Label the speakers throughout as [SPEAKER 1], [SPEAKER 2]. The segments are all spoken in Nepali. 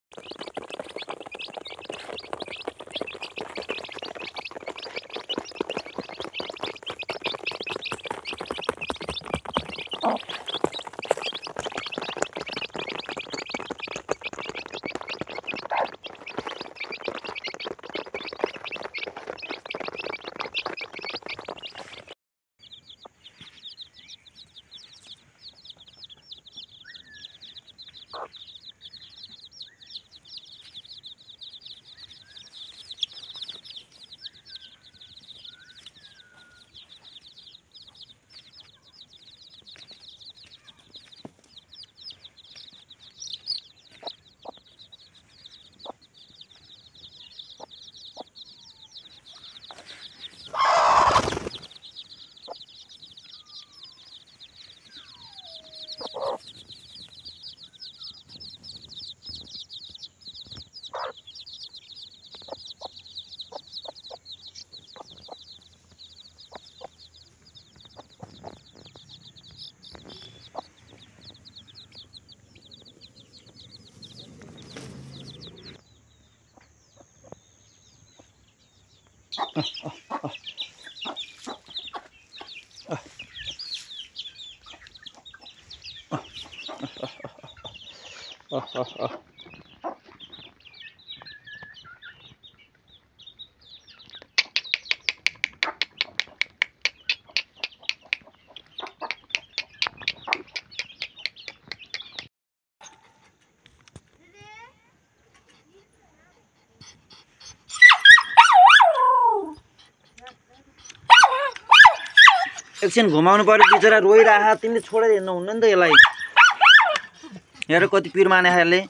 [SPEAKER 1] एकछिन घुमाउनु पर्यो बिचरा रोइराख तिमीले छोडेर हिँड्नु हुन्न नि त यसलाई हेर कति पिर माने यसले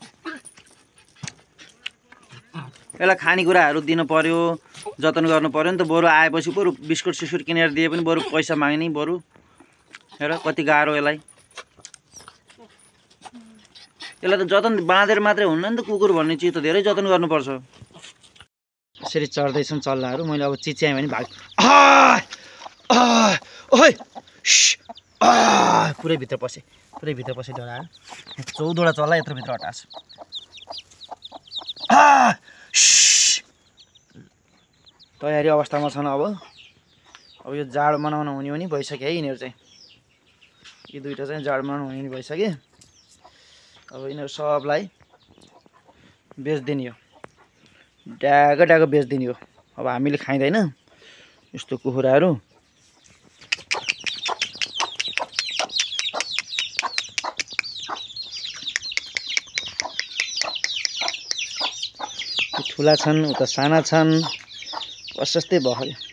[SPEAKER 1] यसलाई खानेकुराहरू दिनु पर्यो जतन गर्नु पर्यो नि त बरु आएपछि बरु बिस्कुट सिस्कुट किनेर दिए पनि बरु पैसा माग्ने बरु हेर कति गाह्रो यसलाई त जतन बाँधेर मात्रै हुन्न नि त कुकुर भन्ने चिज त धेरै जतन गर्नुपर्छ यसरी चढ्दैछन् चल्लाहरू मैले अब चिच्याएँ भने भाग ओइ पुरै भित्र पसे डरायो 14वटा चल्ला यत्रो भित्र हटास तयारी अवस्थामा छन् अब यो जाड मनाउन हुने हो नि भइसक्यो है यिनीहरू चाहिँ यी दुईटा चाहिँ जाड मनाउन हुने नि भइसक्यो अब यिनीहरू सबलाई बेच्दिने हो ड्यागो बेच्दिने हो अब हामीले खाइँदैन यस्तो कुखुराहरू ठुला छन् उता साना छन् प्रशस्तै भयो